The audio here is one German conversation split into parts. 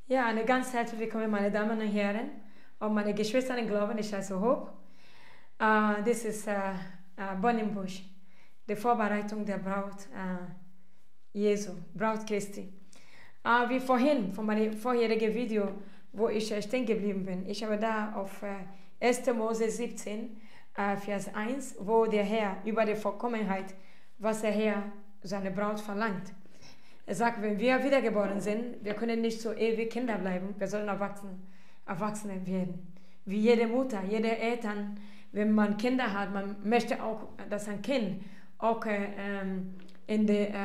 Ja, eine ganz herzliche Willkommen, meine Damen und Herren und meine Geschwister im Glauben. Ich heiße Hope. Das ist Bonenbusch, die Vorbereitung der Braut Jesu, Braut Christi. Wie vorhin, von meinem vorherigen Video, wo ich stehen geblieben bin. Ich habe da auf 1. Mose 17, Vers 1, wo der Herr über die Vollkommenheit, was der Herr seine Braut verlangt. Er sagt, wenn wir wiedergeboren sind, wir können nicht so ewig Kinder bleiben, wir sollen Erwachsene werden. Wie jede Mutter, jede Eltern, wenn man Kinder hat, man möchte auch, dass ein Kind auch in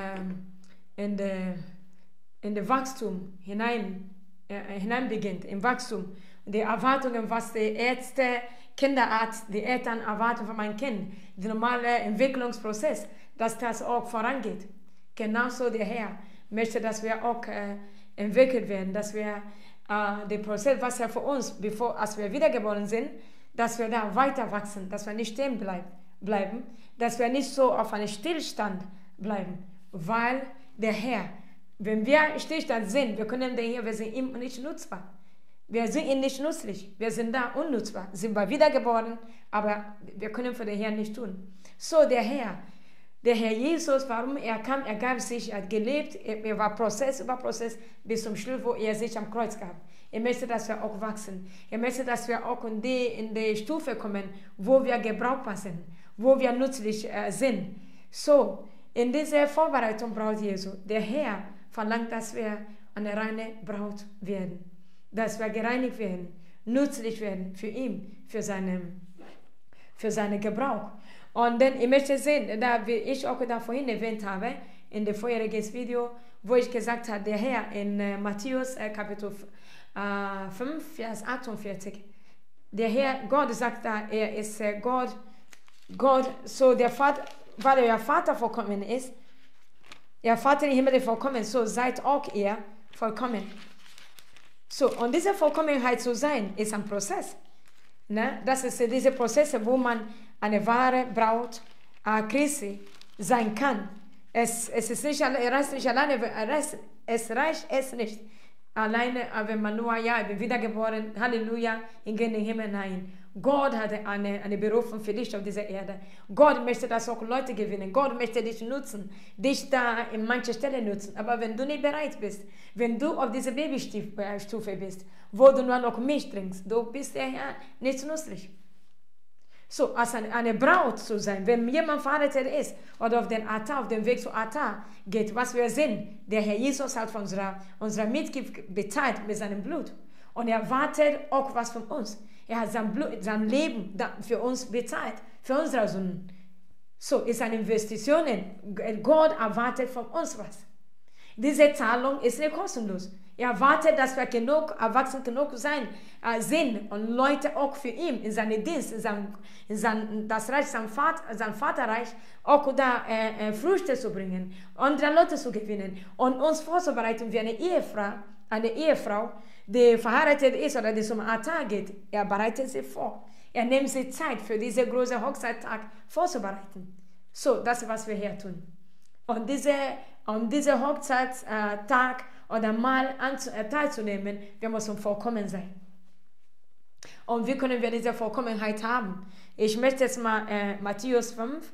das Wachstum hinein beginnt, im Wachstum. Die Erwartungen, was die Ärzte, Kinderarzt, die Eltern erwarten von meinem Kind, der normale Entwicklungsprozess, dass das auch vorangeht. Genauso der Herr möchte, dass wir auch entwickelt werden, dass wir den Prozess, was er für uns, als wir wiedergeboren sind, dass wir da weiter wachsen, dass wir nicht stehen bleiben, dass wir nicht so auf einem Stillstand bleiben, weil der Herr, wenn wir im Stillstand sind, wir sind ihm nicht nutzbar. Wir sind ihm nicht nützlich, wir sind da unnutzbar, sind wir wiedergeboren, aber wir können für den Herrn nicht tun. So der Herr Jesus, warum er kam, er gab sich, er hat gelebt, er war Prozess über Prozess bis zum Schluss, wo er sich am Kreuz gab. Er möchte, dass wir auch wachsen. Er möchte, dass wir auch in die Stufe kommen, wo wir gebrauchbar sind, wo wir nützlich sind. So, in dieser Vorbereitung Braut Jesu, der Herr verlangt, dass wir eine reine Braut werden, dass wir gereinigt werden, nützlich werden für ihn, für seinen Gebrauch. Und dann, ich möchte sehen, wie ich auch da vorhin erwähnt habe, in dem vorherigen Video, wo ich gesagt habe, der Herr in Matthäus Kapitel 5, Vers 48, der Herr, Gott sagt da, er ist Gott, so der Vater, weil der Vater vollkommen ist, der Vater im Himmel ist vollkommen, so seid auch ihr vollkommen. So, und diese Vollkommenheit zu sein, ist ein Prozess. Ne? Das ist diese Prozesse, wo man eine wahre Braut Christi sein kann. Es reicht nicht alleine, wenn man nur, ja, ich bin wiedergeboren, Halleluja, ich gehe in den Himmel hinein. Gott hatte eine Berufung für dich auf dieser Erde. Gott möchte, dass auch Leute gewinnen. Gott möchte dich nutzen, dich da in mancher Stelle nutzen. Aber wenn du nicht bereit bist, wenn du auf dieser Babystufe bist, wo du nur noch Milch trinkst, du bist ja nicht nützlich. So, als eine Braut zu sein, wenn jemand verheiratet ist oder auf dem Weg zum Altar geht, was wir sehen, der Herr Jesus hat von unserer Mitgift bezahlt mit seinem Blut. Und er wartet auch was von uns. Er hat sein Leben für uns bezahlt, für unsere Sünden. So, ist eine Investition. Gott erwartet von uns was. Diese Zahlung ist nicht kostenlos. Er erwartet, dass wir erwachsen genug sind und Leute auch für ihn in seinen Dienst, das Reich, sein Vaterreich, auch da Früchte zu bringen, andere Leute zu gewinnen und uns vorzubereiten wie eine Ehefrau, die verheiratet ist oder die zum Altar geht. Er bereitet sie vor. Er nimmt sich Zeit für diesen großen Hochzeittag vorzubereiten. So, das ist, was wir hier tun. Und dieser Hochzeitstag oder mal teilzunehmen, wir müssen vollkommen sein. Und wie können wir diese Vollkommenheit haben? Ich möchte jetzt mal Matthäus 5,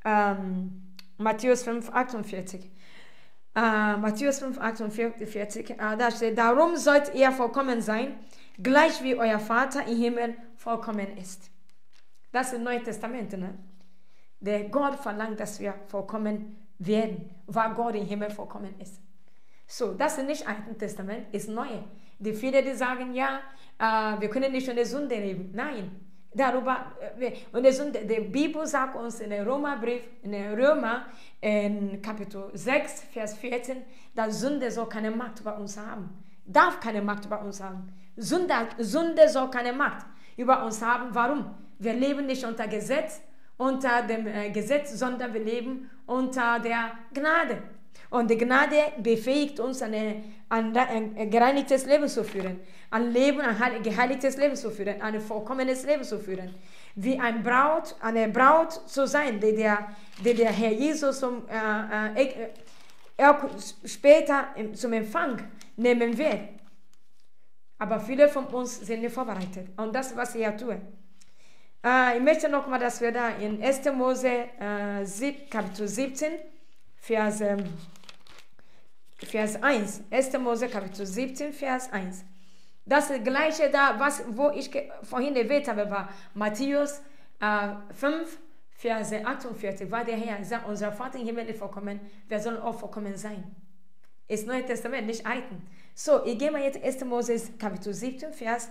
48. Matthäus 5, 48, da steht, darum sollt ihr vollkommen sein, gleich wie euer Vater im Himmel vollkommen ist. Das ist das Neue Testament, ne? Der Gott verlangt, dass wir vollkommen werden, weil Gott im Himmel vollkommen ist. So, das ist nicht Altes Testament, ist Neue. Viele, die sagen, ja, wir können nicht in der Sünde leben. Nein, die Bibel sagt uns in der Römerbrief, in der Römer, in Kapitel 6, Vers 14, dass Sünde soll keine Macht über uns haben. Darf keine Macht über uns haben. Sünde soll keine Macht über uns haben. Warum? Wir leben nicht unter dem Gesetz, sondern wir leben unter der Gnade. Und die Gnade befähigt uns, ein gereinigtes Leben zu führen, ein geheiligtes Leben zu führen, ein vollkommenes Leben zu führen. Wie eine Braut zu sein, die der Herr Jesus später zum Empfang nehmen wird. Aber viele von uns sind nicht vorbereitet. Und das, was ich ja tue. Ich möchte nochmal, dass wir da in 1. Mose Kapitel 17, Vers 1. 1. Mose Kapitel 17, Vers 1. Das gleiche da, wo ich vorhin erwähnt habe, war Matthäus 5, Vers 48. War der Herr, sagt, unser Vater im Himmel ist vollkommen, wir sollen auch vollkommen sein. Ist Neue Testament, nicht Alten. So, ich gehe mal jetzt 1. Mose Kapitel 17, Vers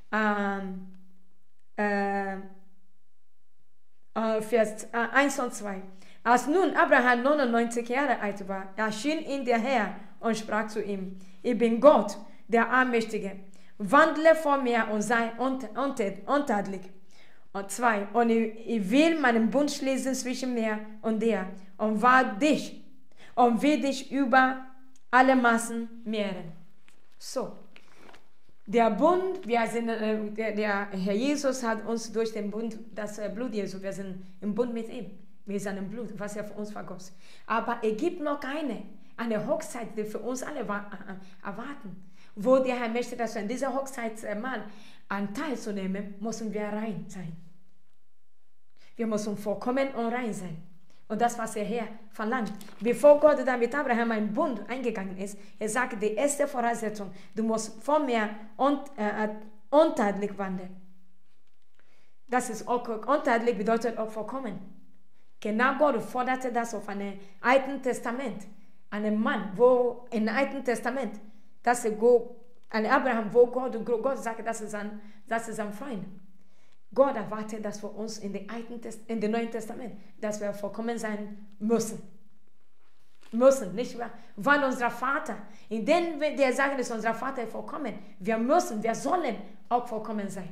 1 und 2. Als nun Abraham 99 Jahre alt war, erschien ihm der Herr und sprach zu ihm, ich bin Gott, der Allmächtige. Wandle vor mir und sei untadelig. Und 2. Und ich will meinen Bund schließen zwischen mir und dir und will dich über alle Maßen mehren. So. Der Bund, wir sind, der Herr Jesus hat uns durch den Bund, das Blut Jesu, wir sind im Bund mit ihm. Wir sind im Blut, was er für uns vergoss. Aber es gibt noch eine Hochzeit, die für uns alle erwarten. Wo der Herr möchte, dass wir in dieser Hochzeitsmahl teilzunehmen, müssen wir rein sein. Wir müssen vollkommen und rein sein. Und das, was der Herr verlangt. Bevor Gott dann mit Abraham einen Bund eingegangen ist, er sagt, die erste Voraussetzung, du musst vor mir untadelig wandeln. Das ist auch, untadelig bedeutet auch vollkommen. Genau Gott forderte das auf einem Alten Testament. Einen Mann, wo im Alten Testament, dass ein Abraham, wo Gott sagt, das ist sein Freund. Gott erwartet das für uns in dem Neuen Testament, dass wir vollkommen sein müssen. Müssen, nicht wahr? Weil unser Vater, in dem wir sagen, dass unser Vater ist vollkommen, wir sollen auch vollkommen sein.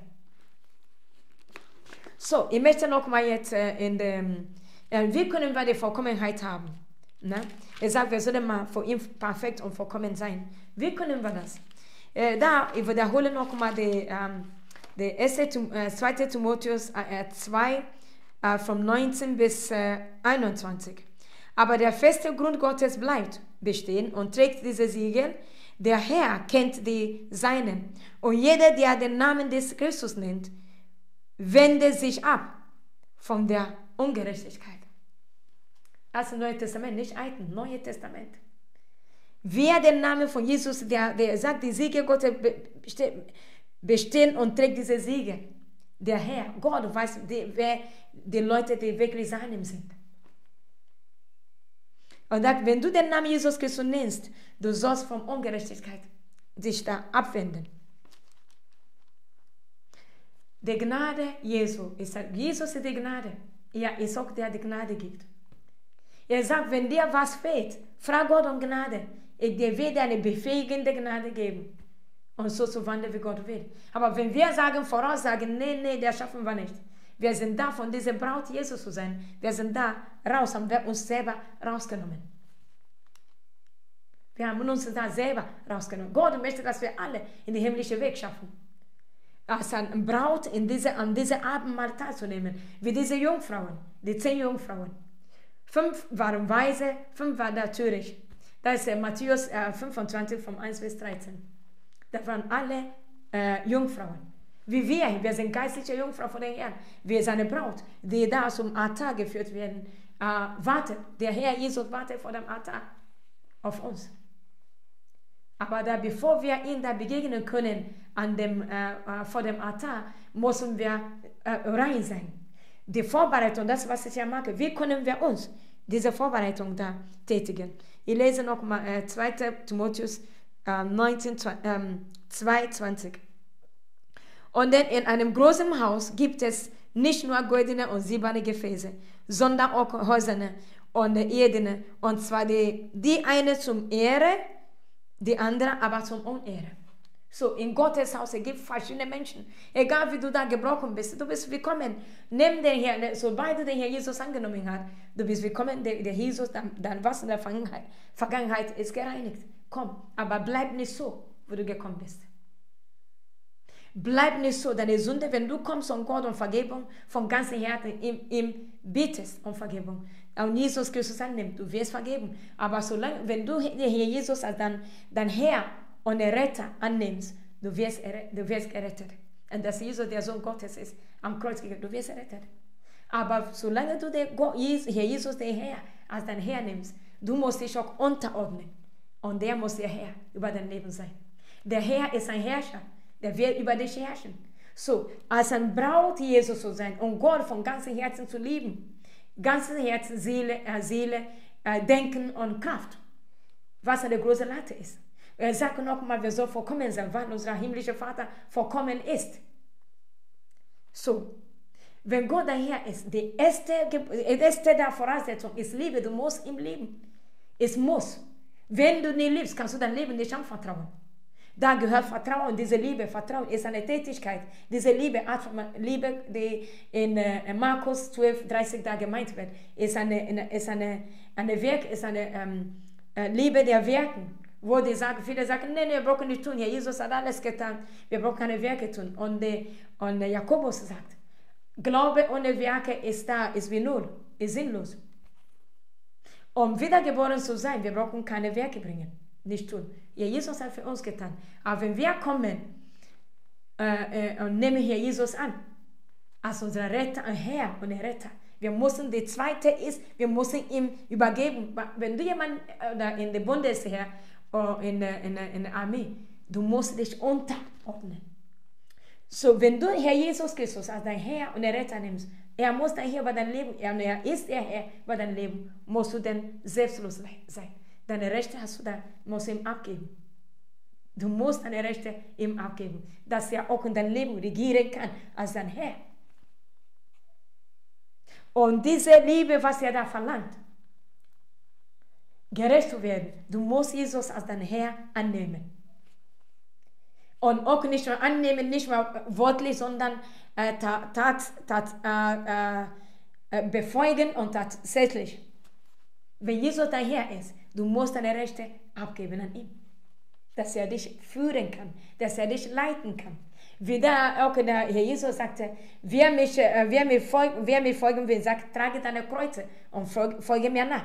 So, ich möchte noch mal jetzt wie können wir die Vollkommenheit haben? Ne? Er sagt, wir sollen mal vor ihm perfekt und vollkommen sein. Wie können wir das? Ich wiederhole noch mal die 2. Timotheus 2, von 19 bis 21. Aber der feste Grund Gottes bleibt bestehen und trägt diese Siegel. Der Herr kennt die Seinen. Und jeder, der den Namen des Christus nennt, wendet sich ab von der Ungerechtigkeit. Das ist Neues Testament, nicht Alten, Neues Testament. Wer den Namen von Jesus, der sagt, die Siegel Gottes bestehen und trägt diese Siegel. Der Herr, Gott weiß, wer die Leute, die wirklich seinem sind. Und sagt, wenn du den Namen Jesus Christus nennst, du sollst von Ungerechtigkeit dich da abwenden. Die Gnade Jesu, Jesus ist die Gnade. Er ist auch der, der die Gnade gibt. Er sagt, wenn dir was fehlt, frag Gott um Gnade. Der wird dir eine befähigende Gnade geben. Und so zu wandeln, wie Gott will. Aber wenn wir voraussagen, nee, das schaffen wir nicht. Wir sind da, von dieser Braut Jesus zu sein. Wir sind da raus, haben wir uns selber rausgenommen. Wir haben uns da selber rausgenommen. Gott möchte, dass wir alle in den himmlischen Weg schaffen. Als eine Braut an diesem Abendmahl teilzunehmen. Wie diese Jungfrauen, die 10 Jungfrauen. 5 waren weise, 5 waren natürlich. Das ist Matthäus 25, von 1 bis 13. Das waren alle Jungfrauen. Wie wir sind geistliche Jungfrauen von den Herrn. Wir sind eine Braut, die da zum Altar geführt werden. Wartet, der Herr Jesus wartet vor dem Altar auf uns. Aber da, bevor wir ihm da begegnen können vor dem Altar, müssen wir rein sein. Die Vorbereitung, das, was ich ja mache, wie können wir uns diese Vorbereitung da tätigen? Ich lese noch mal 2. Timotheus 2,20. Und denn in einem großen Haus gibt es nicht nur goldene und silberne Gefäße, sondern auch hölzerne und irdene. Und zwar die eine zum Ehre, die andere aber zum Unehre. So, in Gottes Haus, es gibt verschiedene Menschen. Egal wie du da gebrochen bist, du bist willkommen. Nimm den Herrn, sobald du den Herrn Jesus angenommen hast, du bist willkommen, der Jesus, dann was in der Vergangenheit ist gereinigt. Komm, aber bleib nicht so, wo du gekommen bist. Bleib nicht so, deine Sünde, wenn du kommst um Gott um Vergebung, von ganzem Herzen ihm bittest um Vergebung. Und Jesus Christus annimmt, du wirst vergeben. Aber solange, wenn du den Herr Jesus als dein Herr und der Retter annimmst, du wirst gerettet. Und dass Jesus der Sohn Gottes ist, am Kreuz gegangen, du wirst errettet. Aber solange du Jesus, den Herr, als dein Herr nimmst, du musst dich auch unterordnen. Und der muss der Herr über dein Leben sein. Der Herr ist ein Herrscher, der wird über dich herrschen. So, als ein Braut Jesus zu sein und Gott von ganzem Herzen zu lieben. Ganzem Herzen, Seele, Denken und Kraft. Was eine große Latte ist. Er sagt nochmal, wir sollen vollkommen sein, weil unser himmlischer Vater vollkommen ist. So, wenn Gott der Herr ist, die erste Voraussetzung ist Liebe, du musst ihm lieben. Es muss. Wenn du nicht liebst, kannst du dein Leben nicht anvertrauen. Da gehört Vertrauen, diese Liebe. Vertrauen ist eine Tätigkeit. Diese Liebe, Art von Liebe, die in Markus 12, 30 da gemeint wird, ist eine Liebe der Werken. Wo die sagen, viele sagen, nee, wir brauchen nicht tun. Ja, Jesus hat alles getan. Wir brauchen keine Werke tun. Und Jakobus sagt, Glaube ohne Werke ist wie null, ist sinnlos. Um wiedergeboren zu sein, wir brauchen keine Werke bringen, nicht tun. Ja, Jesus hat für uns getan. Aber wenn wir kommen und nehmen hier Jesus an, als unser Retter, Herr und Retter, wir müssen, die zweite ist, wir müssen ihm übergeben. Wenn du jemanden in der Bundesheer oder in der Armee, du musst dich unterordnen. So, wenn du Herr Jesus Christus als dein Herr und Retter nimmst, er muss dein Herr über dein Leben, er ist der Herr über dein Leben, musst du dann selbstlos sein. Deine Rechte musst du ihm abgeben. Du musst deine Rechte ihm abgeben, dass er auch in dein Leben regieren kann als dein Herr. Und diese Liebe, was er da verlangt, gerecht zu werden, du musst Jesus als dein Herr annehmen. Und auch nicht nur annehmen, nicht nur wortlich, sondern befolgen und tatsächlich. Wenn Jesus dein Herr ist, du musst deine Rechte abgeben an ihm. Dass er dich führen kann, dass er dich leiten kann. Wie da auch der Herr Jesus sagte, wer mir folgen will, sagt, trage deine Kreuze und folge mir nach.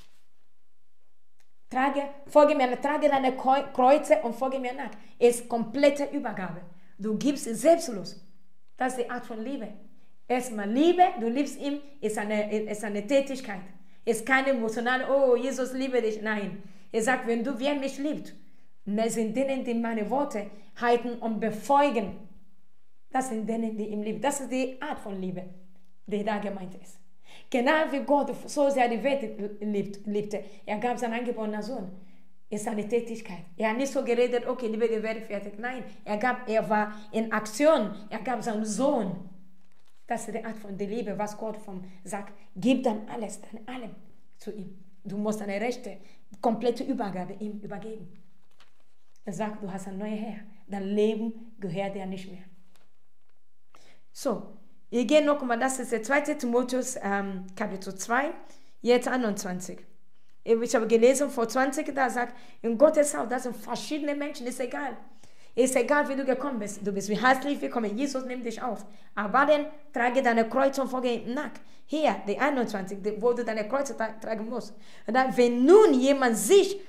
Trage deine Kreuze und folge mir nach. Es ist komplette Übergabe. Du gibst es selbstlos. Das ist die Art von Liebe. Erstmal Liebe, du liebst ihn, ist eine Tätigkeit. Es ist keine emotionale, oh, Jesus liebe dich. Nein. Er sagt, wer mich liebt, sind denen, die meine Worte halten und befolgen. Das sind denen, die ihn lieben. Das ist die Art von Liebe, die da gemeint ist. Genau wie Gott so sehr die Welt liebte. Er gab seinen eingeborenen Sohn. Es ist eine Tätigkeit. Er hat nicht so geredet, okay, liebe die Welt fertig. Nein, er war in Aktion. Er gab seinen Sohn. Das ist die Art von der Liebe, was Gott sagt. Gib dann alles, dann allem zu ihm. Du musst deine Rechte, komplette Übergabe ihm übergeben. Er sagt, du hast einen neuen Herr. Dein Leben gehört dir nicht mehr. So, wir gehen nochmal, das ist der 2. Timotheus, Kapitel 2, jetzt 21. Ich habe gelesen, vor 20, da sagt, in Gottes Haus, das sind verschiedene Menschen, ist egal. Ist egal, wie du gekommen bist. Du bist wie herzlich willkommen. Jesus nimmt dich auf. Aber dann trage deine Kreuze und folge ihm nach. Hier, die 21, wo du deine Kreuze tragen musst. Und dann, wenn nun jemand sich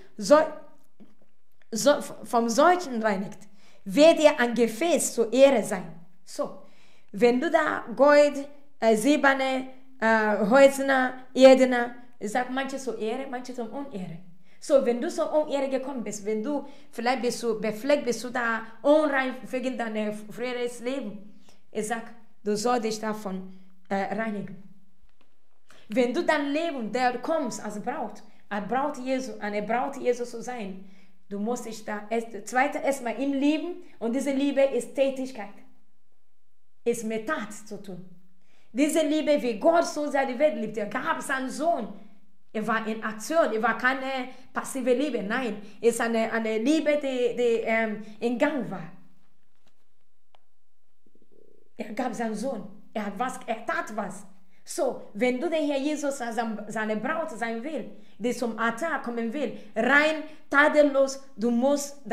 vom Seuchen reinigt, wird er ein Gefäß zur Ehre sein. So, wenn du da Gold, silberne, Holzner, Erdener, ich sage manche zur Ehre, manche zum Unehre. So, wenn du zur Unehre gekommen bist, wenn du vielleicht befleckt bist du da unrein wegen deines früheren Lebens, ich sage, du sollst dich davon reinigen. Wenn du dein Leben, der kommst als Braut Jesu, eine Braut Jesus zu sein, du musst dich da erstmal ihn lieben und diese Liebe ist Tätigkeit. Ist mit Tat zu tun. Diese Liebe, wie Gott so sehr die Welt liebt, er gab seinen Sohn. Er war in Aktion, er war keine passive Liebe, nein, es ist eine Liebe, die in Gang war. Er gab seinen Sohn, er tat was. So, wenn du den Herr Jesus als seine Braut sein will, die zum Altar kommen will, rein, tadellos, du musst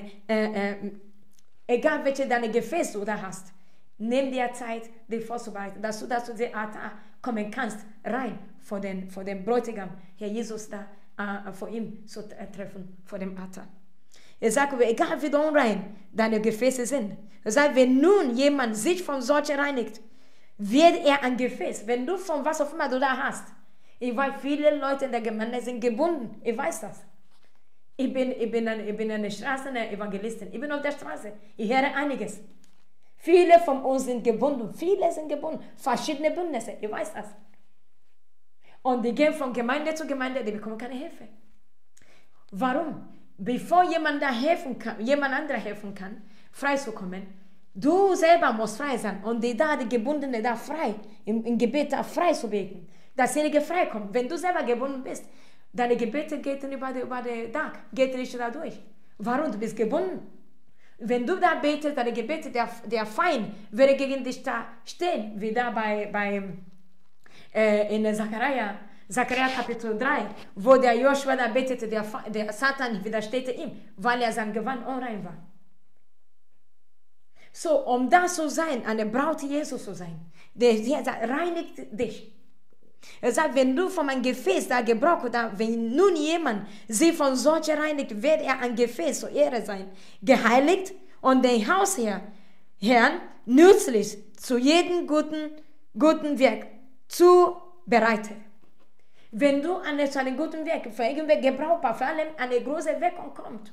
egal welche deine Gefäße du da hast, nimm dir Zeit, dich vorzubereiten, dass du zu dem Altar kommen kannst, rein vor den Bräutigam, Herr Jesus da vor ihm zu treffen, vor dem Altar. Er sagt, egal wie unrein deine Gefäße sind. Er sagt, wenn nun jemand sich von solchen reinigt, wird er ein Gefäß. Wenn du von was auch immer du da hast. Ich weiß, viele Leute in der Gemeinde sind gebunden. Ich weiß das. Ich bin eine Straßenevangelistin. Ich bin auf der Straße. Ich höre einiges. Viele von uns sind gebunden. Viele sind gebunden. Verschiedene Bündnisse. Ich weiß das. Und die gehen von Gemeinde zu Gemeinde, die bekommen keine Hilfe. Warum? Bevor jemand anderer helfen kann, frei zu kommen, du selber musst frei sein. Und die Gebundene da frei, im Gebet da frei zu beten. Dasjenige frei kommt. Wenn du selber gebunden bist, deine Gebete gehen über den Tag, geht nicht da durch. Warum? Du bist gebunden. Wenn du da betest, deine Gebete, der Feind würde gegen dich da stehen, wie da in Zachariah Kapitel 3, wo der Joshua da betete, der Satan widersteht ihm, weil er sein Gewand unrein war. So, um das zu sein, eine Braut Jesus zu sein, der sagt, reinigt dich. Er sagt, wenn du von einem Gefäß da gebrochen hast, wenn nun jemand sie von solchen reinigt, wird er ein Gefäß zur Ehre sein, geheiligt und den Hausherrn nützlich zu jedem guten Werk zubereitet. Wenn du zu einem guten Werk, für irgendwelche gebrauchbar, vor allem eine große Wirkung kommt,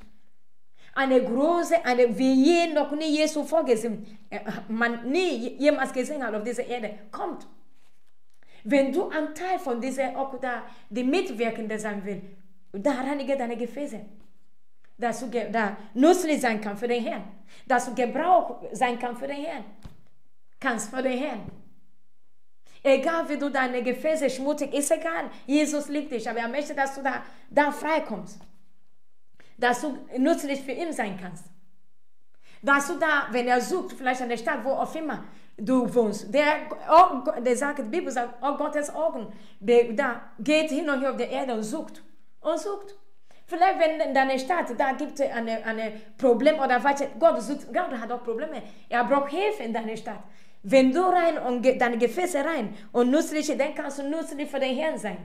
wie je noch nie Jesus vorgesehen, man nie jemals gesehen hat auf dieser Erde, kommt. Wenn du ein Teil von dieser die Mitwirkende sein willst, da reinige deine Gefäße, dass du da nützlich sein kann für den Herrn, dass du Gebrauch sein kann für den Herrn, kannst für den Herrn. Egal wie du deine Gefäße schmutzig, ist egal, Jesus liebt dich, aber er möchte, dass du da frei kommst, dass du nützlich für ihn sein kannst, dass du da, wenn er sucht, vielleicht an der Stadt, wo auch immer du wohnst, der sagt, die Bibel sagt, oh Gottes Augen, da geht hin und her auf der Erde und sucht. Vielleicht, wenn in deiner Stadt, da gibt es ein Problem oder was, Gott hat auch Probleme, er braucht Hilfe in deiner Stadt. Wenn du rein und deine Gefäße rein und nützlich, dann kannst du nützlich für den Herrn sein.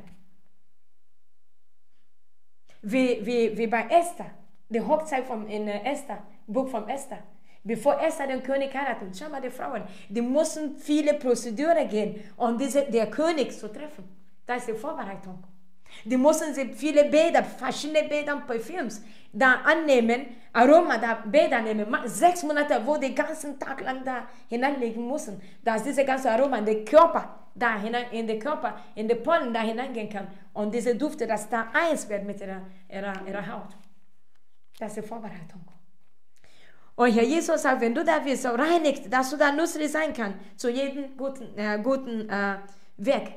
Wie bei Esther, die Hochzeit in Esther, Buch von Esther. Bevor Esther den König heiratet, schau mal, die Frauen, die mussten viele Prozeduren gehen, um der König zu treffen. Das ist die Vorbereitung. Die mussten viele Bäder, verschiedene Bäder, Parfüms da annehmen, Aroma, da Bäder nehmen. 6 Monate, wo die ganzen Tag lang da hineinlegen mussten, dass diese ganze Aroma in den Körper, in den Pollen da hineingehen kann. Und diese Dufte, dass da eins wird mit ihrer Haut. Das ist die Vorbereitung. Und Herr Jesus sagt, wenn du da bist, so reinigt, dass du da nützlich sein kannst, zu jedem guten Werk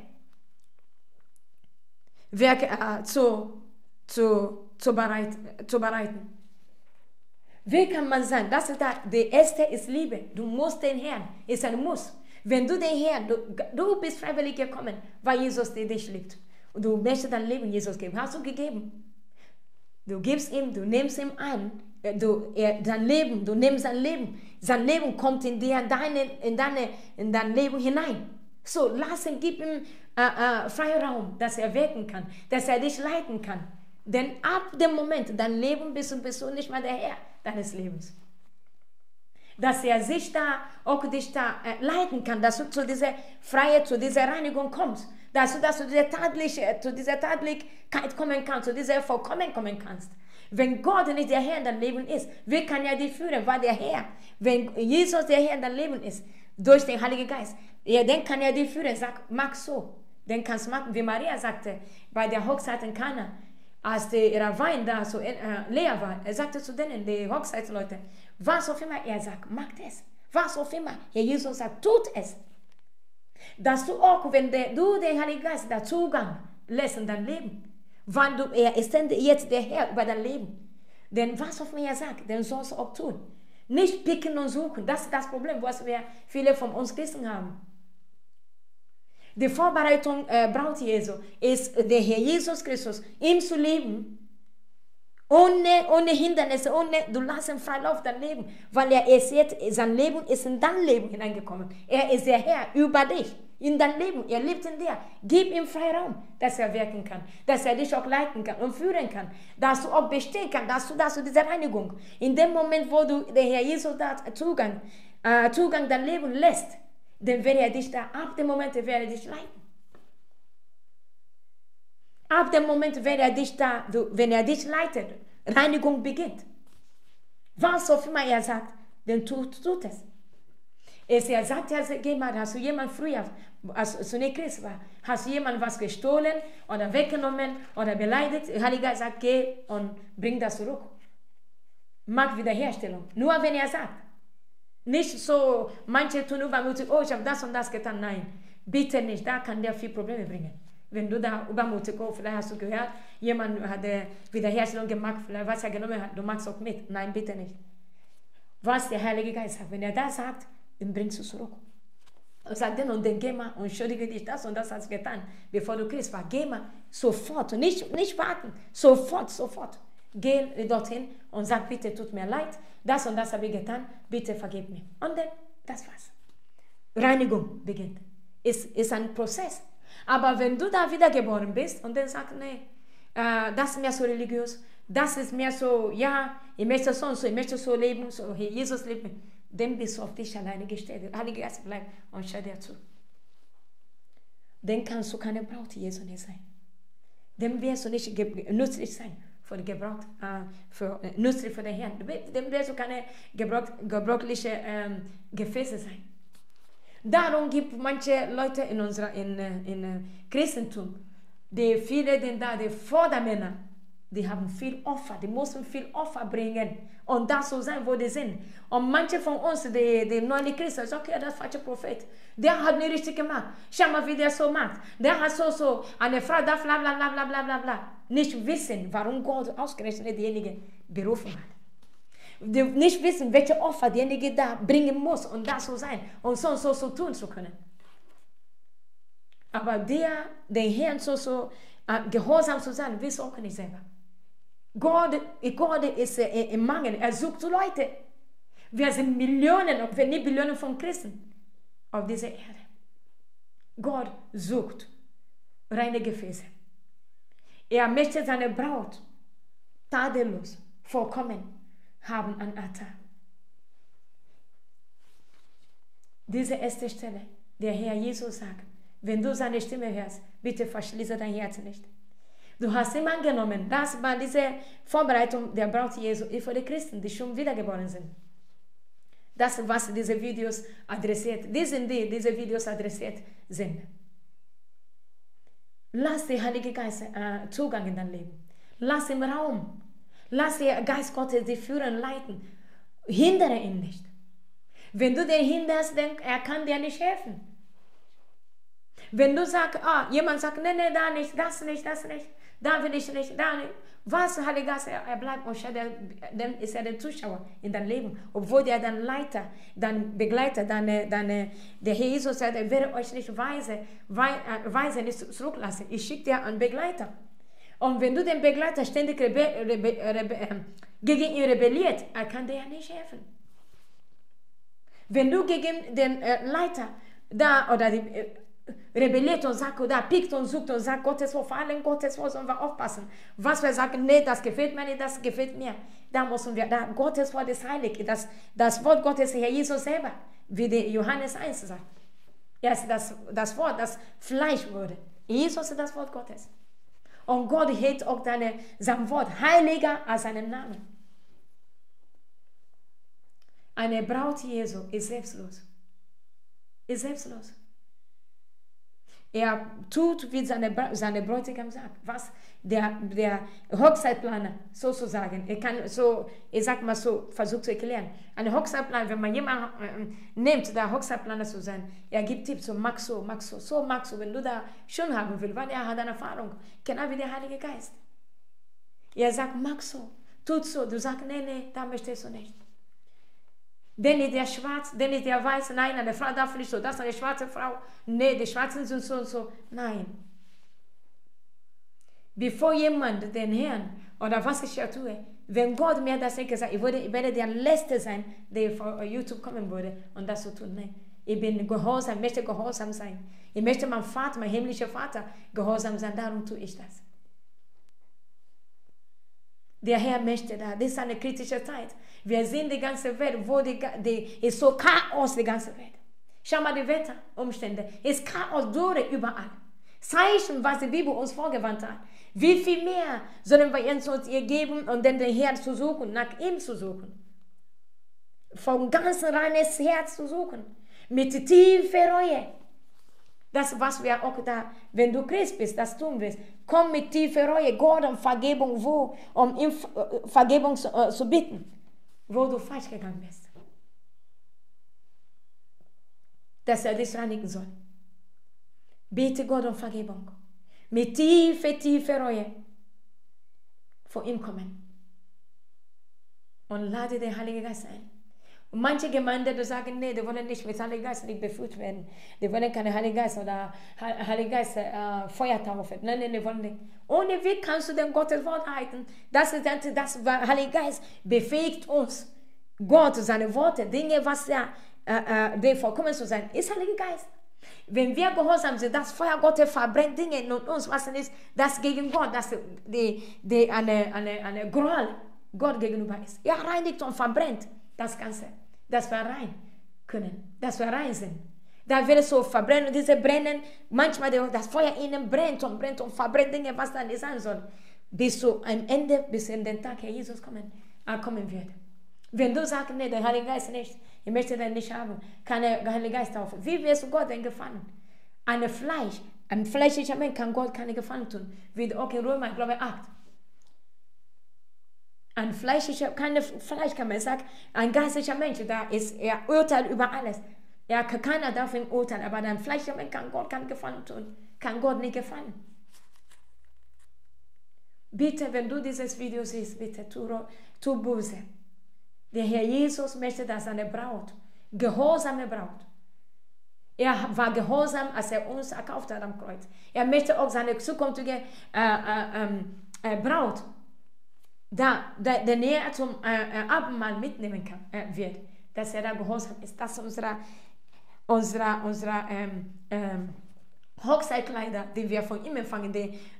zu bereiten. Wie kann man sein? Das ist der erste ist Liebe. Du musst den Herrn, ist ein Muss. Wenn du den Herrn, du bist freiwillig gekommen, weil Jesus dich liebt. Und du möchtest dein Leben Jesus geben. Hast du gegeben? Du gibst ihm, du nimmst ihm an. Du nimmst sein Leben. Sein Leben kommt in dein Leben hinein. So, gib ihm Freiraum, dass er wirken kann, dass er dich leiten kann. Denn ab dem Moment, dein Leben bist du nicht mehr der Herr deines Lebens. Dass er dich da leiten kann, dass du zu dieser Freiheit, zu dieser Reinigung kommst. Dass du zu dieser Tadlichkeit kommen kannst, zu dieser Vollkommenheit kommen kannst. Wenn Gott nicht der Herr in deinem Leben ist, wie kann er dich führen? Weil der Herr, wenn Jesus der Herr in deinem Leben ist, durch den Heiligen Geist, dann kann er dich führen. Sag, mach so. Dann kannst du machen, wie Maria sagte, bei der Hochzeit in Kana, als ihre Wein da so leer war. Er sagte zu denen, die Hochzeitsleute, was auch immer er sagt, macht es. Was auch immer Herr Jesus sagt, tut es. Dass du auch, wenn du den Heiligen Geist da Zugang lässt in dein Leben, wann er ist denn jetzt der Herr über dein Leben. Denn was auch immer er sagt, dann sollst du auch tun. Nicht picken und suchen, das ist das Problem, was wir viele von uns Christen haben. Die Vorbereitung Braut Jesu ist der Herr Jesus Christus, ihm zu leben, ohne Hindernisse, du lässt ihn frei Lauf dein Leben, weil er ist jetzt, sein Leben ist in dein Leben hineingekommen. Er ist der Herr über dich. in dein Leben, er lebt in dir. Gib ihm Freiraum, dass er wirken kann, dass er dich auch leiten kann und führen kann, dass du auch bestehen kannst, dass du diese Reinigung, in dem Moment, wo du der Herr Jesus da Zugang dein Leben lässt, dann wird er dich da, ab dem Moment wird er dich leiten. Ab dem Moment wird er dich da, wenn er dich leitet, Reinigung beginnt. Was auch immer er sagt, dann tut es. Er sagt, geh mal, hast du jemand früher, als du nicht Christ war, hast du jemand was gestohlen oder weggenommen oder beleidigt? Der Heilige Geist sagt, geh und bring das zurück. Mach Wiederherstellung. Nur wenn er sagt. Nicht so, manche tun übermütig, oh, ich habe das und das getan. Nein, bitte nicht, da kann der viel Probleme bringen. Wenn du da übermutig, oh, vielleicht hast du gehört, jemand hat Wiederherstellung gemacht, vielleicht was er genommen hat, du machst auch mit. Nein, bitte nicht. Was der Heilige Geist sagt, wenn er das sagt, dann bringst du zurück. Und sagt dann, und dann geh mal und entschuldige dich, das und das hast du getan, bevor du Christ war. Geh mal sofort, nicht warten, sofort. Geh dorthin und sag, bitte tut mir leid, das und das habe ich getan, bitte vergib mir. Und dann, das war's. Reinigung beginnt. Ist ein Prozess. Aber wenn du da wiedergeboren bist und dann sagst, nee, das ist mir so religiös, das ist mir so, ja, ich möchte so und so, ich möchte so leben, so Jesus leben, dann bist du auf dich alleine gestellt. Der Heilige Geist bleibt und schau dir zu. Dann kannst du keine Braut Jesu nicht sein. Dann wirst du nicht nützlich sein für die Gebrauch, nützlich für den Herrn. Dann wirst du keine gebrauchliche Gefäße sein. Darum gibt es manche Leute in Christentum, viele die Vordermänner, die haben viel Opfer, die müssen viel Opfer bringen und das so sein, wo die sind. Und manche von uns, die neuen Christen, sagen, okay, das ist falscher Prophet. Der hat nicht richtig gemacht. Schau mal, wie der so macht. Der hat so eine Frau, da bla bla bla bla bla bla bla. Nicht wissen, warum Gott ausgerechnet diejenigen berufen hat. Die nicht wissen, welche Opfer diejenige da bringen muss, um das so sein und so tun zu können. Aber den Herrn so gehorsam zu sein, willst du auch nicht selber. Gott ist im Mangel, er sucht so Leute. Wir sind Millionen, wenn nicht Billionen von Christen auf dieser Erde. Gott sucht reine Gefäße. Er möchte seine Braut tadellos, vollkommen haben an Altar. Diese erste Stelle, der Herr Jesus sagt, wenn du seine Stimme hörst, bitte verschließe dein Herz nicht. Du hast ihn angenommen. Das war diese Vorbereitung der Braut Jesu für die Christen, die schon wiedergeboren sind. Das ist, was diese Videos adressiert. Diese Videos adressiert sind. Lass den Heiligen Geist Zugang in dein Leben. Lass ihm Raum. Lass den Geist Gottes dich führen, leiten. Hindere ihn nicht. Wenn du den hinderst, denk, er kann dir nicht helfen. Wenn du sagst, jemand sagt, nee, da nicht, das nicht, da will ich nicht, da nicht. Was, Heiliger Geist, er bleibt und dann ist er der Zuschauer in dein Leben. Obwohl der dein Leiter, dein Begleiter, der Herr Jesus sagt, er werde euch nicht weise nicht zurücklassen. Ich schicke dir einen Begleiter. Und wenn du den Begleiter ständig gegen ihn rebelliert, er kann dir ja nicht helfen. Wenn du gegen den Leiter da oder rebelliert und sagt oder pickt und sucht und sagt, Gottes Wort, vor allem Gottes Wort, sollen wir aufpassen. Was wir sagen, nee, das gefällt mir nicht, das gefällt mir. Da müssen wir, Gottes Wort ist heilig. Das Wort Gottes, Herr Jesus selber, wie der Johannes 1 sagt. Er ist das Wort, das Fleisch wurde. Jesus ist das Wort Gottes. Und Gott hält auch sein Wort heiliger als seinen Namen. Eine Braut Jesu ist selbstlos. Ist selbstlos. Er tut, wie seine Bräutigam sagt. Was der Hochzeitplaner sozusagen, ich sag mal so, versucht zu erklären. Ein Hochzeitplaner, wenn man jemanden nimmt, der Hochzeitplaner zu sein, er gibt Tipps, so magst du, wenn du da schön haben willst, weil er hat eine Erfahrung, genau wie der Heilige Geist. Er sagt, magst du, tut so, du sagst, nee, da möchtest du nicht. Den ist der schwarz, den ist der weiß, nein, eine Frau darf nicht so, das ist eine schwarze Frau, nee, die Schwarzen sind so und so, nein. Bevor jemand den Herrn, oder was ich ja tue, wenn Gott mir das nicht gesagt hat, ich werde der Letzte sein, der vor YouTube kommen würde und das zu tun, nein. Ich bin gehorsam, ich möchte gehorsam sein. Ich möchte meinem Vater, mein himmlischer Vater, gehorsam sein. Darum tue ich das. Der Herr möchte das. Das ist eine kritische Zeit. Wir sehen die ganze Welt, wo ist so Chaos, die ganze Welt. Schau mal die Wetterumstände. Es ist Chaos durch überall. Zeichen, was die Bibel uns vorgewandt hat. Wie viel mehr sollen wir uns ihr geben und dann den Herrn zu suchen, nach ihm zu suchen. Vom ganzen reines Herz zu suchen. Mit tiefer Reue. Das, was wir auch da, wenn du Christ bist, das tun wirst. Komm mit tiefer Reue, Gott um Vergebung, um ihm Vergebung zu bitten, wo du falsch gegangen bist. Dass er dich reinigen soll. Bitte Gott um Vergebung. Mit tiefer Reue vor ihm kommen. Und lade den Heiligen Geist ein. Und manche Gemeinden, die sagen, nee, die wollen nicht mit Heiligen Geist nicht befüllt werden. Die wollen keine Heiligen Geist oder Heiligen Geist Feuertaufe. Nein, die wollen nicht. Ohne wie kannst du den Gottes Wort halten? Das Heilige Geist befähigt uns. Gott, seine Worte, Dinge, was der vollkommen zu sein, ist Heiliger Geist. Wenn wir gehorsam sind, das Feuer Gottes verbrennt Dinge in uns, was ist, das gegen Gott, das eine Groll Gott gegenüber ist. Er reinigt und verbrennt das Ganze, dass wir rein können, dass wir rein sind. Da wird es so verbrennen, diese brennen, manchmal das Feuer innen brennt und verbrennt Dinge, was dann nicht sein soll. Bis zu am Ende, bis in den Tag, Herr Jesus kommen wird. Wenn du sagst, nee, der Heilige Geist nicht, ich möchte den nicht haben, keine Heilige Geist taufe. Wie wirst du Gott denn gefallen? Ein fleischlicher Mensch kann Gott keine Gefallen tun. Wie auch in Römer, ich glaube 8. Ein fleischlicher, keine Fleisch kann man sagen, ein geistlicher Mensch, er urteilt über alles. Keiner darf ihn urteilen, aber ein fleischlicher Mensch kann Gott keinen Gefallen tun, kann Gott nicht gefallen. Bitte, wenn du dieses Video siehst, bitte tu Buße. Der Herr Jesus möchte, dass seine Braut, gehorsame Braut, er war gehorsam, als er uns erkauft hat am Kreuz. Er möchte auch seine zukünftige Braut, der näher zum Abendmahl mitnehmen wird, dass er da gehorsam ist. Das ist unsere Hochzeitkleider, die wir von ihm empfangen,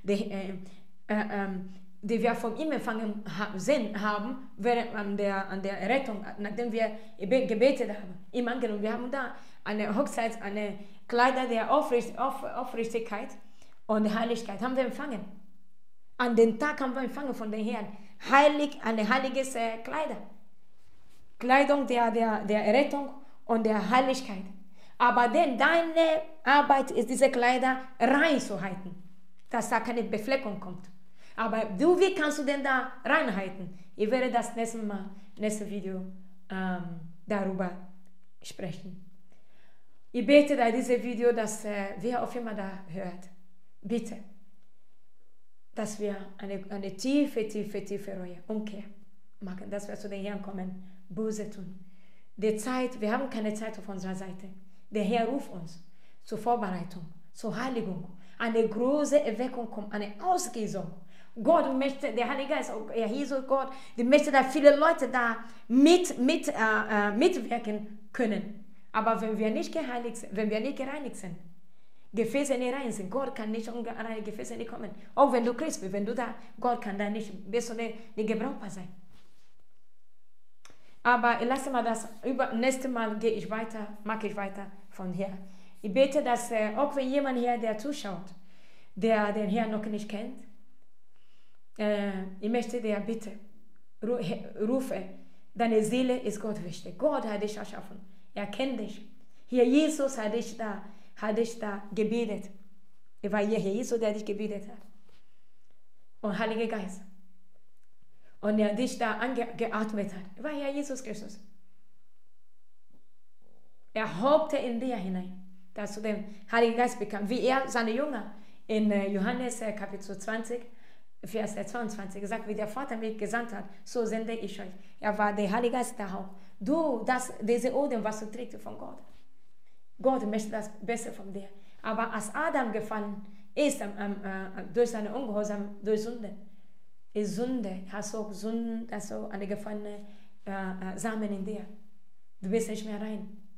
die wir von ihm empfangen haben, während an der Errettung, nachdem wir gebetet haben, ihm angenommen. Wir haben da eine Hochzeit, eine Kleider der Aufrichtigkeit und Heiligkeit haben wir empfangen. An den Tag haben wir empfangen von den Herrn. Eine heiliges Kleidung der Errettung und der Heiligkeit. Aber denn deine Arbeit ist, diese Kleider rein zu halten, dass da keine Befleckung kommt. Aber wie kannst du denn da reinhalten? Ich werde das nächste Video darüber sprechen. Ich bete da dieses Video, dass wer auch immer da hört, bitte, dass wir eine tiefe Reue, Umkehr machen, dass wir zu den Herrn kommen, Buße tun. Wir haben keine Zeit auf unserer Seite. Der Herr ruft uns zur Vorbereitung, zur Heiligung. Eine große Erweckung kommt, eine Ausgießung. Gott möchte, der Heilige Geist, Herr Jesus, Gott, die möchte, dass viele Leute da mitwirken können. Aber wenn wir nicht geheiligt sind, wenn wir nicht gereinigt sind, Gefäße nicht rein sind, Gott kann nicht ungereinigte Gefäße nicht kommen. Auch wenn du Christ bist, wenn du da, Gott kann da nicht, bist du nicht gebrauchbar sein. Aber lass mal das, nächstes Mal mache ich weiter von hier. Ich bete, dass auch wenn jemand hier, der zuschaut, der den Herrn noch nicht kennt, ich möchte dir bitte rufe, deine Seele ist Gott wichtig. Gott hat dich erschaffen. Er kennt dich. Hier Jesus hat dich da gebetet. Es war hier Jesus, der dich gebetet hat. Und Heiliger Geist. Und er dich da angeatmet hat. Es war hier Jesus Christus. Er hoffte in dir hinein, dass du den Heiligen Geist bekamst. Wie er seine Jünger in Johannes Kapitel 20, Vers 22 gesagt, wie der Vater mich gesandt hat, so sende ich euch. Er war der Heilige Geist der Haupt. Diese Odem, was du trägst von Gott. Gott möchte das Beste von dir. Aber als Adam gefallen ist, durch seine Ungehorsam, durch Sünde, ist Sünde, hast du eine gefallene Samen in dir. Du bist nicht mehr rein.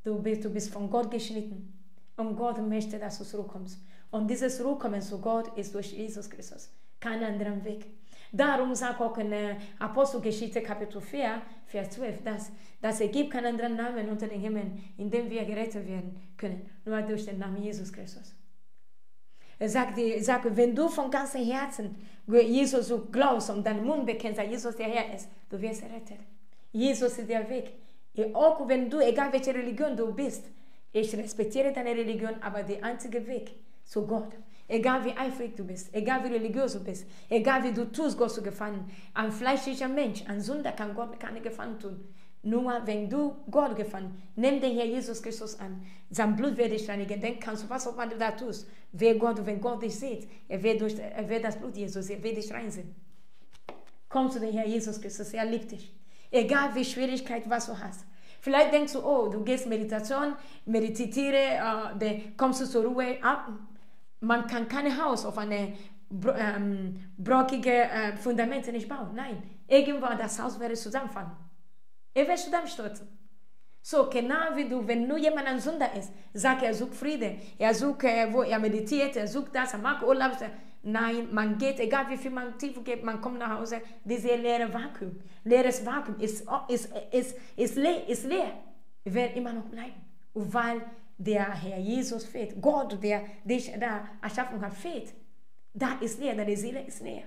Du bist von Gott geschnitten. Und Gott möchte, dass du zurückkommst. Und dieses Zurückkommen zu Gott ist durch Jesus Christus. Kein anderer Weg. Darum sagt auch in Apostelgeschichte Kapitel 4, Vers 12, dass es gibt keinen anderen Namen unter den Himmel, in dem wir gerettet werden können, nur durch den Namen Jesus Christus. Er sagt, wenn du von ganzem Herzen Jesus so glaubst und deinen Mund bekennst, dass Jesus der Herr ist, du wirst errettet. Jesus ist der Weg. Auch wenn du, egal welche Religion du bist, ich respektiere deine Religion, aber der einzige Weg zu Gott. Egal wie eifrig du bist, egal wie religiös du bist, egal wie du tust, Gott zu gefallen. Ein fleischlicher Mensch, ein Sünder kann Gott keine Gefallen tun. Nur wenn du Gott gefallen, nimm den Herr Jesus Christus an. Sein Blut wird dich reinigen. Dann kannst du, was auch immer du da tust, wenn Gott dich sieht, er wird das Blut Jesus, er wird dich reinsehen. Komm zu dem Herr Jesus Christus, er liebt dich. Egal wie Schwierigkeit, was du hast. Vielleicht denkst du, oh, du gehst Meditation, meditiere, dann kommst du zur Ruhe ab. Man kann kein Haus auf eine brockige Fundamente nicht bauen. Nein, irgendwann das Haus wird zusammenfallen. Er wird zusammenstürzen. So, genau wie du, wenn nur jemand ein Sünder ist, sagt er sucht Friede, er sucht, wo er meditiert, er sucht das, er mag Urlaub. Nein, man geht, egal wie viel man tief geht, man kommt nach Hause, dieses leeres Vakuum ist leer. Wir werden immer noch bleiben. Und weil der Herr Jesus fehlt, Gott, der dich da erschaffen hat, fehlt, da ist leer, deine Seele ist leer.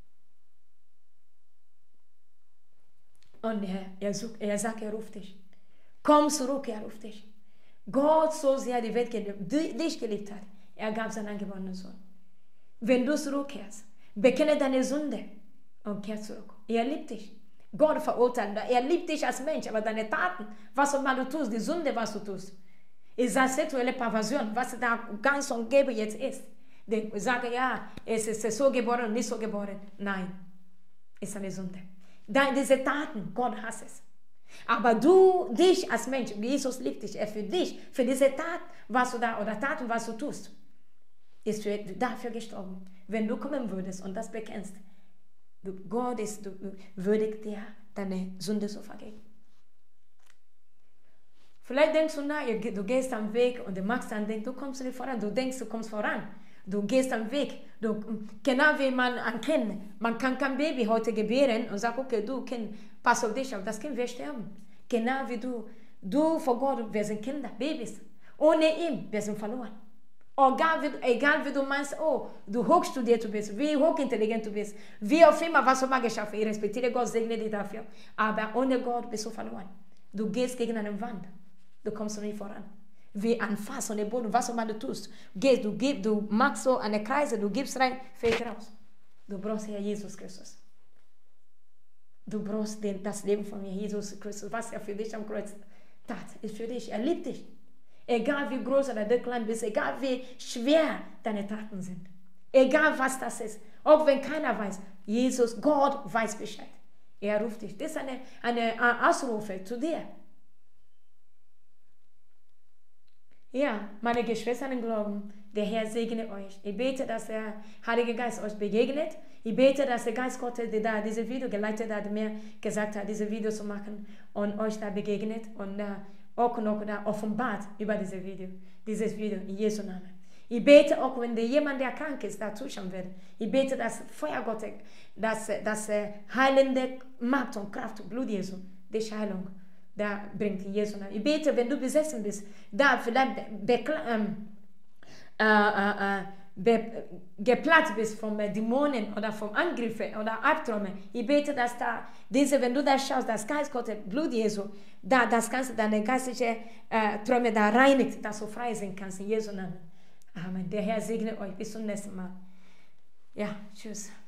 Und er sagt, er ruft dich. Komm zurück, er ruft dich. Gott so sehr die Welt dich geliebt hat, er gab seinen eingeborenen Sohn. Wenn du zurückkehrst, bekenne deine Sünde und kehr zurück. Er liebt dich. Gott verurteilt, er liebt dich als Mensch, aber deine Taten, was auch immer du tust, die Sünde, was du tust, ist eine sexuelle Perversion, was da ganz und gäbe jetzt ist. Ich sage, ja, es ist so geboren und nicht so geboren. Nein, es ist eine Sünde. Diese Taten, Gott hasst es. Aber du, dich als Mensch, Jesus liebt dich, er für dich, für diese Tat, was du da, oder Taten, was du tust, ist dafür gestorben. Wenn du kommen würdest und das bekennst, Gott ist würdig dir, deine Sünde zu vergeben. Vielleicht denkst du, du gehst am Weg und du machst dann, du kommst nicht voran, du denkst, du kommst voran. Du gehst am Weg. Genau wie man ein Kind, man kann kein Baby heute gebären und sagt, okay, du Kind, pass auf dich auf, das Kind wird sterben. Genau wie du vor Gott, wir sind Kinder, Babys. Ohne ihn, wir sind verloren. Egal wie du meinst, oh, du hochstudiert bist, wie hochintelligent du bist, wie auf immer, was du mal geschafft hast, ich respektiere Gott, segne dich dafür. Aber ohne Gott bist du verloren. Du gehst gegen eine Wand, du kommst nicht voran. Wie ein Fass und der Boden, was auch immer du tust. Du machst so eine Kreise, du gibst rein, fällt raus. Du brauchst Herr Jesus Christus. Du brauchst das Leben von Jesus Christus, was er für dich am Kreuz tat, ist für dich. Er liebt dich. Egal wie groß oder klein bist, egal wie schwer deine Taten sind. Egal was das ist. Auch wenn keiner weiß. Jesus, Gott weiß Bescheid. Er ruft dich. Das ist eine Ausrufe zu dir. Ja, meine Geschwister im Glauben, der Herr segne euch. Ich bete, dass der Heilige Geist euch begegnet. Ich bete, dass der Geist Gottes, der da dieses Video geleitet hat, mir gesagt hat, dieses Video zu machen und euch da begegnet und auch noch da offenbart über dieses Video in Jesu Namen. Ich bete auch, wenn jemand, der krank ist, da zuschauen wird. Ich bete, dass Feuer Gottes, das heilende Macht und Kraft und Blut Jesu, die Heilung, da bringt in Jesu Namen. Ich bete, wenn du besessen bist, da vielleicht geplatzt bist von Dämonen oder von Angriffen oder Albträumen. Ich bete, dass da wenn du da schaust, das Geist Gottes, Blut Jesu, da das Ganze, deine geistliche Träume da reinigt, dass du frei sein kannst in Jesu Namen. Amen. Der Herr segne euch. Bis zum nächsten Mal. Ja, tschüss.